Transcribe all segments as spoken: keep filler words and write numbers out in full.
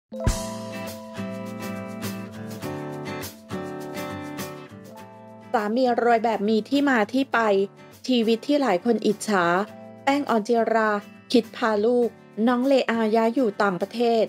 สามีรวยแบบมีที่มาที่ไปชีวิตที่หลายคนอิจฉาแป้งออนจิราคิดพาลูกน้องเลอาย้ายอยู่ต่างประเทศ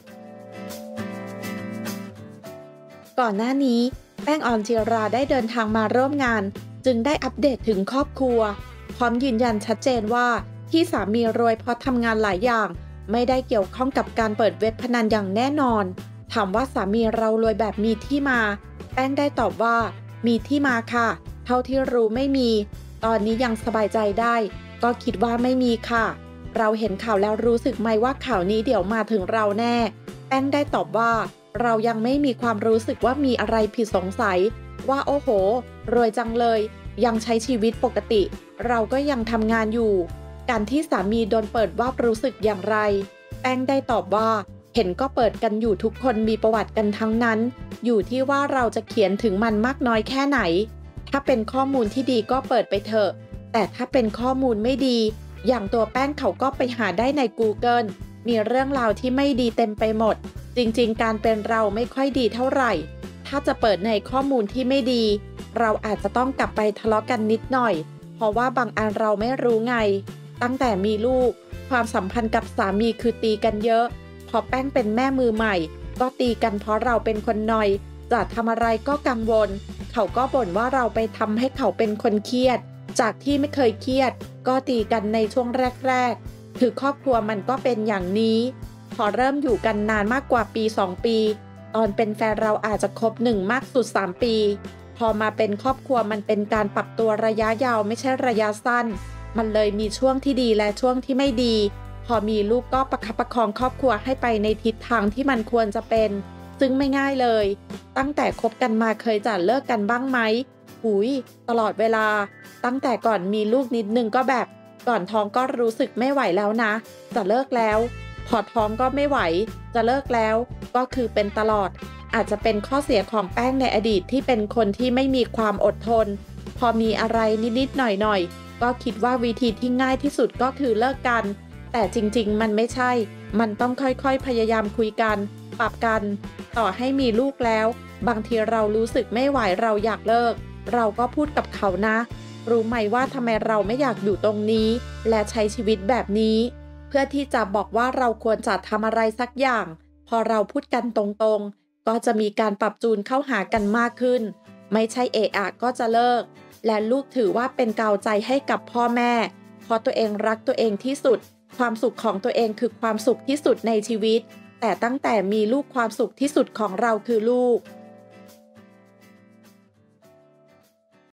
ก่อนหน้านี้แป้งออนจิราได้เดินทางมาร่วมงานจึงได้อัปเดตถึงครอบครัวพร้อมยืนยันชัดเจนว่าที่สามีรวยเพราะทำงานหลายอย่างไม่ได้เกี่ยวข้องกับการเปิดเว็บพนันอย่างแน่นอนถามว่าสามีเรารวยแบบมีที่มาแป้งได้ตอบว่ามีที่มาค่ะเท่าที่รู้ไม่มีตอนนี้ยังสบายใจได้ก็คิดว่าไม่มีค่ะเราเห็นข่าวแล้วรู้สึกไหมว่าข่าวนี้เดี๋ยวมาถึงเราแน่แป้งได้ตอบว่าเรายังไม่มีความรู้สึกว่ามีอะไรผิดสงสัยว่าโอ้โหรวยจังเลยยังใช้ชีวิตปกติเราก็ยังทำงานอยู่การที่สามีโดนเปิดว่ารู้สึกอย่างไรแป้งได้ตอบว่าเห็นก็เปิดกันอยู่ทุกคนมีประวัติกันทั้งนั้นอยู่ที่ว่าเราจะเขียนถึงมันมากน้อยแค่ไหนถ้าเป็นข้อมูลที่ดีก็เปิดไปเถอะแต่ถ้าเป็นข้อมูลไม่ดีอย่างตัวแป้งเขาก็ไปหาได้ใน Google มีเรื่องราวที่ไม่ดีเต็มไปหมดจริงๆการเป็นเราไม่ค่อยดีเท่าไหร่ถ้าจะเปิดในข้อมูลที่ไม่ดีเราอาจจะต้องกลับไปทะเลาะกันนิดหน่อยเพราะว่าบางอันเราไม่รู้ไงตั้งแต่มีลูกความสัมพันธ์กับสามีคือตีกันเยอะพอแป้งเป็นแม่มือใหม่ก็ตีกันเพราะเราเป็นคนนอยจะทำอะไรก็กังวลเขาก็บ่นว่าเราไปทำให้เขาเป็นคนเครียดจากที่ไม่เคยเครียดก็ตีกันในช่วงแรกๆคือครอบครัวมันก็เป็นอย่างนี้พอเริ่มอยู่กันนานมากกว่าปีสองปีตอนเป็นแฟนเราอาจจะคบหนึ่งมากสุดสามปีพอมาเป็นครอบครัวมันเป็นการปรับตัวระยะยาวไม่ใช่ระยะสั้นมันเลยมีช่วงที่ดีและช่วงที่ไม่ดีพอมีลูกก็ประคับประคองครอบครัวให้ไปในทิศทางที่มันควรจะเป็นซึ่งไม่ง่ายเลยตั้งแต่คบกันมาเคยจะเลิกกันบ้างไหมหุยตลอดเวลาตั้งแต่ก่อนมีลูกนิดนึงก็แบบก่อนท้องก็รู้สึกไม่ไหวแล้วนะจะเลิกแล้วพอท้องก็ไม่ไหวจะเลิกแล้วก็คือเป็นตลอดอาจจะเป็นข้อเสียของแป้งในอดีตที่เป็นคนที่ไม่มีความอดทนพอมีอะไรนิดๆหน่อยๆก็คิดว่าวิธีที่ง่ายที่สุดก็คือเลิกกันแต่จริงๆมันไม่ใช่มันต้องค่อยๆพยายามคุยกันปรับกันต่อให้มีลูกแล้วบางทีเรารู้สึกไม่ไหวเราอยากเลิกเราก็พูดกับเขานะรู้ไหมว่าทำไมเราไม่อยากอยู่ตรงนี้และใช้ชีวิตแบบนี้เพื่อที่จะบอกว่าเราควรจะทำอะไรสักอย่างพอเราพูดกันตรงๆก็จะมีการปรับจูนเข้าหากันมากขึ้นไม่ใช่เอะอะก็จะเลิกและลูกถือว่าเป็นกาวใจให้กับพ่อแม่เพราะตัวเองรักตัวเองที่สุดความสุขของตัวเองคือความสุขที่สุดในชีวิตแต่ตั้งแต่มีลูกความสุขที่สุดของเราคือลูก